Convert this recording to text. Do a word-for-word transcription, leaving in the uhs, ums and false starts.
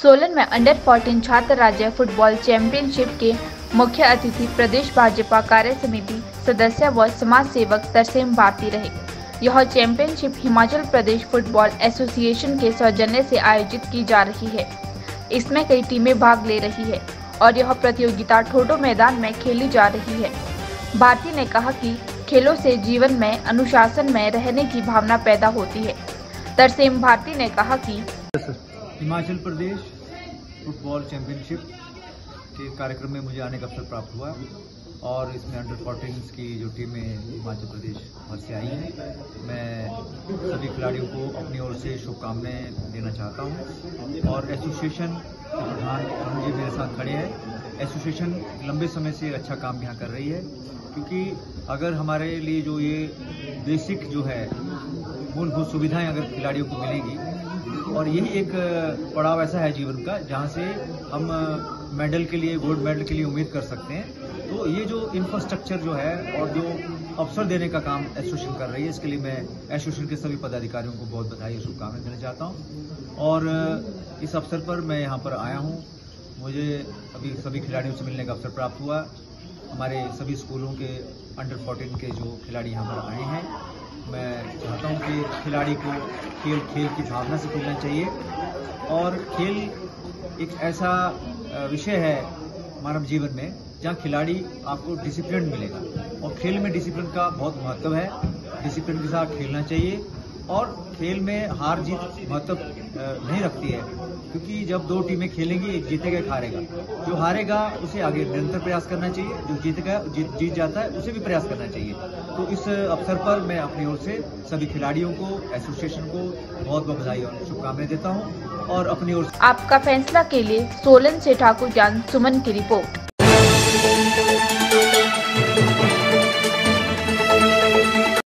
सोलन में अंडर चौदह छात्र राज्य फुटबॉल चैंपियनशिप के मुख्य अतिथि प्रदेश भाजपा कार्य समिति सदस्य व समाज सेवक तरसेम भारती रहे। यह championship Himachal Pradesh football association के सौजन्य से आयोजित की जा रही है। इसमें कई टीमें भाग ले रही है और यह प्रतियोगिता ठोडो मैदान में खेली जा रही है। भारती ने कहा कि खेलों से जीवन में अनुशासन में रहने की भावना पैदा होती है। तरसेम भारती ने कहा कि हिमाचल प्रदेश फुटबॉल चैंपियनशिप के कार्यक्रम में मुझे आने का अवसर प्राप्त हुआ और इसमें अंडर चौदह की जो टीमें हिमाचल प्रदेश भर से आई हैं, मैं सभी खिलाड़ियों को अपनी ओर से शुभकामनाएं देना चाहता हूं। और एसोसिएशन के प्रधान अरुण जी मेरे साथ खड़े हैं। एसोसिएशन लंबे समय से अच्छा काम यहाँ कर रही है, क्योंकि अगर हमारे लिए जो ये बेसिक जो है मूलभूत सुविधाएं अगर खिलाड़ियों को मिलेगी, और यही एक पड़ाव ऐसा है जीवन का जहां से हम मेडल के लिए, गोल्ड मेडल के लिए उम्मीद कर सकते हैं। तो ये जो इंफ्रास्ट्रक्चर जो है और जो अवसर देने का काम एसोसिएशन कर रही है, इसके लिए मैं एसोसिएशन के सभी पदाधिकारियों को बहुत बधाई और शुभकामनाएं देना चाहता हूं। और इस अवसर पर मैं यहाँ पर आया हूँ, मुझे अभी सभी खिलाड़ियों से मिलने का अवसर प्राप्त हुआ। हमारे सभी स्कूलों के अंडर चौदह के जो खिलाड़ी यहाँ पर आए हैं, मैं चाहता हूँ कि खिलाड़ी को खेल खेल की भावना से खेलना चाहिए। और खेल एक ऐसा विषय है मानव जीवन में जहाँ खिलाड़ी आपको डिसिप्लिन मिलेगा, और खेल में डिसिप्लिन का बहुत महत्व है। डिसिप्लिन के साथ खेलना चाहिए और खेल में हार जीत महत्व नहीं रखती है, क्योंकि जब दो टीमें खेलेंगी, एक जीतेगा एक हारेगा। जो हारेगा उसे आगे निरंतर प्रयास करना चाहिए, जो जीतेगा जीत जीत जाता है उसे भी प्रयास करना चाहिए। तो इस अवसर पर मैं अपनी ओर से सभी खिलाड़ियों को, एसोसिएशन को बहुत बहुत बधाई और शुभकामनाएं देता हूं। और अपनी ओर से आपका फैसला के लिए सोलन से ठाकुर जान सुमन की रिपोर्ट।